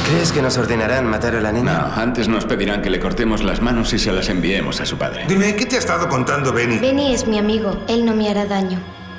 ¿Crees que nos ordenarán matar a la niña? No, antes nos pedirán que le cortemos las manos y se las enviemos a su padre. Dime, ¿qué te ha estado contando Benny? Benny es mi amigo. Él no me hará daño.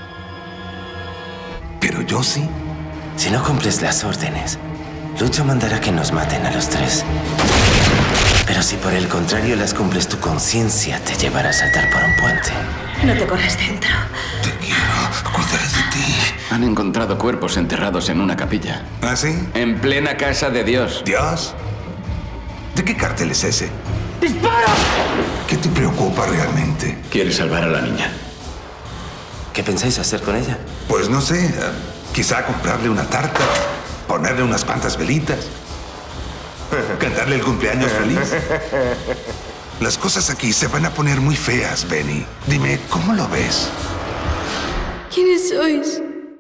Pero yo sí. Si no cumples las órdenes, Lucho mandará que nos maten a los tres. Pero si por el contrario las cumples, tu conciencia te llevará a saltar por un puente. No te corras dentro. Te quiero. Cuidaré de ti. Han encontrado cuerpos enterrados en una capilla. ¿Ah, sí? En plena casa de Dios. ¿Dios? ¿De qué cartel es ese? ¡Dispara! ¿Qué te preocupa realmente? Quiere salvar a la niña. ¿Qué pensáis hacer con ella? Pues no sé, quizá comprarle una tarta, ponerle unas cuantas velitas, cantarle el cumpleaños feliz. Las cosas aquí se van a poner muy feas, Benny. Dime, ¿cómo lo ves? ¿Quiénes sois?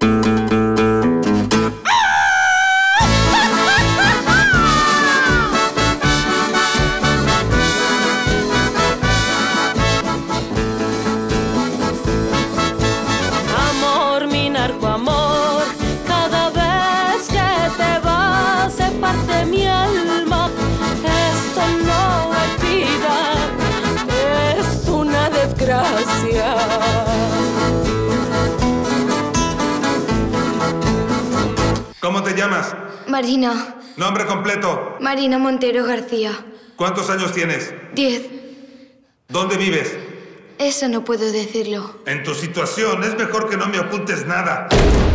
Amor, mi narcoamor, cada vez que te vas se parte mi alma. Esto no es vida, es una desgracia. ¿Cómo te llamas? Marina. Nombre completo. Marina Montero García. ¿Cuántos años tienes? 10. ¿Dónde vives? Eso no puedo decirlo. En tu situación es mejor que no me ocultes nada.